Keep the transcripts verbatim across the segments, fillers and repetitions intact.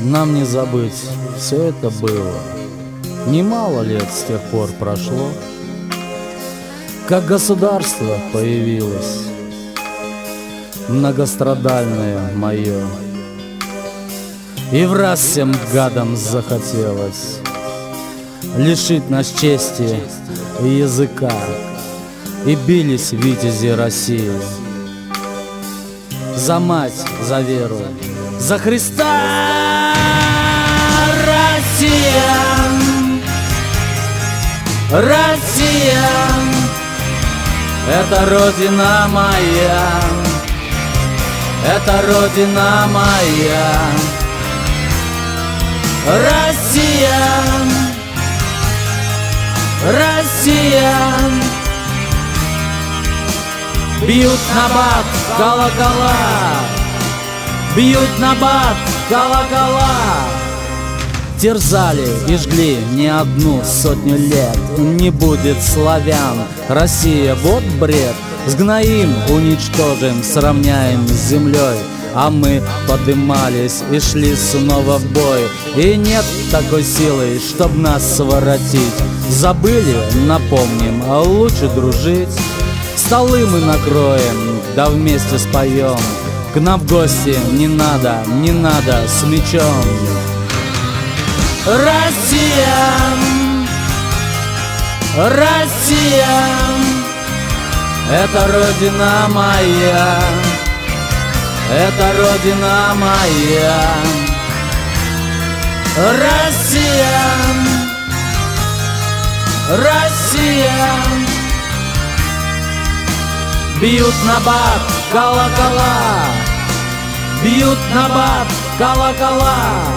Нам не забыть, все это было. Немало лет с тех пор прошло, как государство появилось, многострадальное мое. И враз всем гадам захотелось лишить нас чести и языка. И бились витязи России за мать, за веру, за Христа. Россия, Россия, это родина моя, это родина моя. Россия, Россия, бьют набат колокола, бьют набат колокола. Терзали и жгли не одну сотню лет. Не будет славян, Россия, вот бред. Сгноим, уничтожим, сравняем с землей. А мы подымались и шли снова в бой. И нет такой силы, чтоб нас своротить. Забыли, напомним, а лучше дружить. Столы мы накроем, да вместе споем. К нам в гости не надо, не надо с мечом. Россия, Россия, это родина моя, это родина моя. Россия, Россия, бьют набат колокола, бьют набат колокола.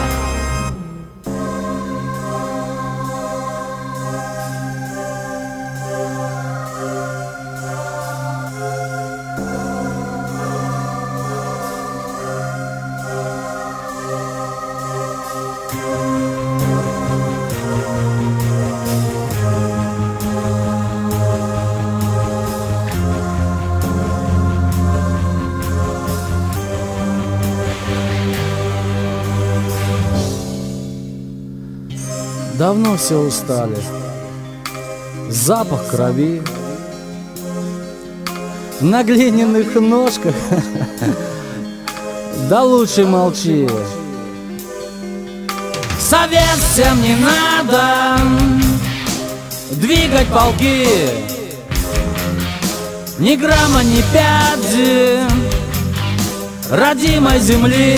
Давно все устали, запах крови на глиняных ножках. Да лучше молчи. Совет всем не надо двигать полки, ни грамма, ни пяди родимой земли.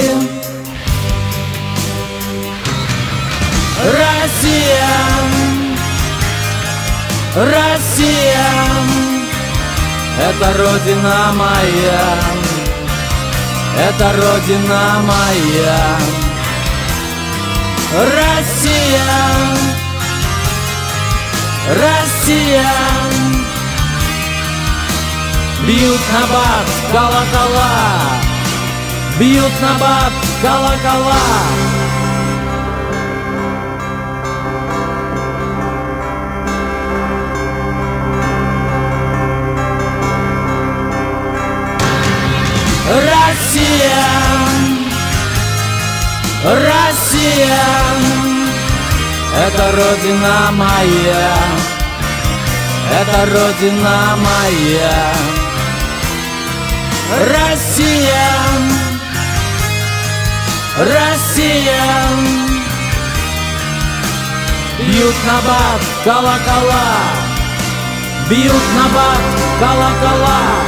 Россия, Россия, это родина моя, это родина моя. Россия, Россия, бьют набат колокола, бьют набат колокола. Россия, Россия, это родина моя, это родина моя. Россия, Россия, бьют набат колокола, бьют набат колокола.